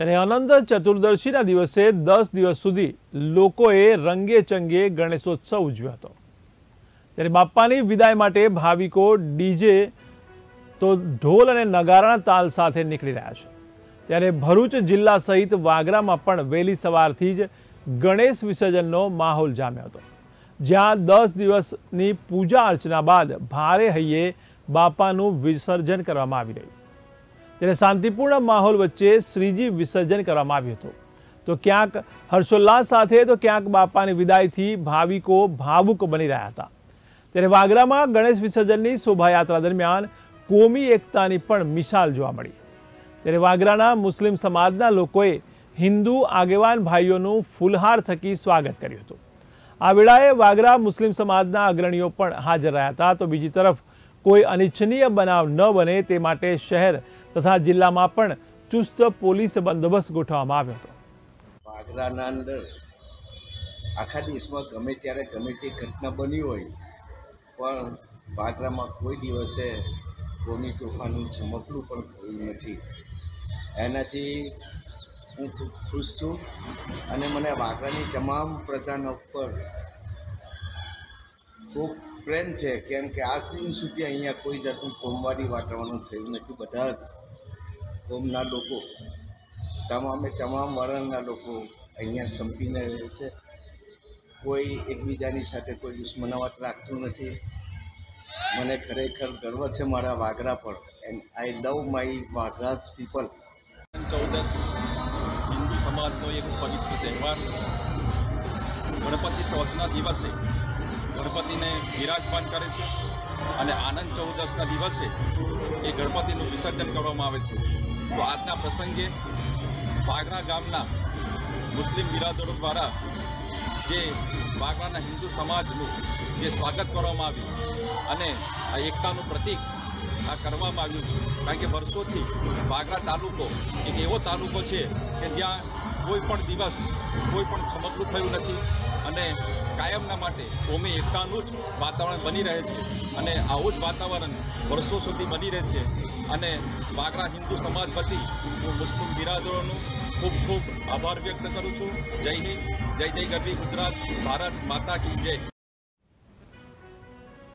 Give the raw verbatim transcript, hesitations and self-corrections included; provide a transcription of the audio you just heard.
ત્યારે અનંત ચતુર્દશીના દિવસે દસ દિવસ સુધી લોકોએ રંગે ચંગે ગણેશોત્સવ ઉજવ્યો હતો। ત્યારે બાપ્પાની વિદાય માટે ભાવિકો ડીજે તો ઢોલ અને નગારાના તાલ સાથે નીકળી રહ્યા છે। ત્યારે ભરૂચ જિલ્લા સહિત વાગરામાં પણ વહેલી સવારથી જ ગણેશ વિસર્જનનો માહોલ જામ્યો હતો, જ્યાં દસ દિવસની પૂજા અર્ચના બાદ ભારે હૈયે બાપાનું વિસર્જન કરવામાં આવી રહ્યું। ત્યારે શાંતિપૂર્ણ માહોલ વચ્ચે શ્રીજી વિસર્જન કરવામાં આવ્યું હતું। તો ક્યાંક હર્ષોલ્લાસ સાથે તો ક્યાંક બાપાની વિદાયથી ભાવિકો ભાવુક બની રહ્યા હતા। ત્યારે વાગરામાં ગણેશ વિસર્જનની શોભાયાત્રા દરમિયાન કોમી એકતાની પણ મિસાલ જોવા મળી। ત્યારે વાગરાના મુસ્લિમ સમાજના લોકોએ હિન્દુ આગેવાન ભાઈઓનું ફૂલહાર થકી સ્વાગત કર્યું હતું। આ વેળાએ વાગરા મુસ્લિમ સમાજના અગ્રણીઓ પણ હાજર રહ્યા હતા। તો બીજી તરફ કોઈ અનિચ્છનીય બનાવ ન બને તે માટે શહેર તથા જિલ્લામાં પણ ચુસ્ત પોલીસ બંદોબસ્ત ગોઠવવામાં આવ્યો હતો। વાગરાના અંદર આખા દેશમાં ગમે ત્યારે ગમે તે ઘટના બની હોય, પણ વાગરામાં કોઈ દિવસે કોમી તોફાનનું ચમકલું પણ થયું નથી। એનાથી હું ખૂબ ખુશ છું અને મને વાગરાની તમામ પ્રજાના ઉપર ખૂબ પ્રેમ છે, કેમ કે આજ દિન સુધી અહીંયા કોઈ જાતનું કોમવાદી વાતાવરણ થયું નથી। બધા જ કોમના લોકો, તમામે તમામ વર્ણના લોકો અહીંયા સંપીને રહે છે। કોઈ એકબીજાની સાથે કોઈ દુશ્મનાવટ રાખતું નથી। મને ખરેખર ગર્વ છે મારા વાગરા પર, and I love my Vagra's people. Chaudas Hindu સમાજનો એક પવિત્ર તહેવાર। ગણપતિ ચોથના દિવસે ગણપતિને બિરાજમાન કરે છે અને આનંદ ચૌદસના દિવસે એ ગણપતિનું વિસર્જન કરવામાં આવે છે। તો આજના પ્રસંગે વાગરા ગામના મુસ્લિમ બિરાદરો દ્વારા જે વાગરાના હિન્દુ સમાજનું જે સ્વાગત કરવામાં આવ્યું અને આ એકતાનું પ્રતીક આ કરવામાં આવ્યું છે, કારણ કે વર્ષોથી વાગરા તાલુકો એક એવો તાલુકો છે કે જ્યાં કોઈ પણ દિવસ કોઈ પણ ચમકલું થયું નથી અને કાયમના માટે કોમી એકતાનું જ વાતાવરણ બની રહે છે અને આવું જ વાતાવરણ વર્ષો સુધી બની રહેશે। અને વાગરા હિન્દુ સમાજ વતી હું મુસ્લિમ બિરાદરોનું ખૂબ ખૂબ આભાર વ્યક્ત કરું છું। જય હિન્દ, જય જય ગરવી ગુજરાત, ભારત માતા કી જય।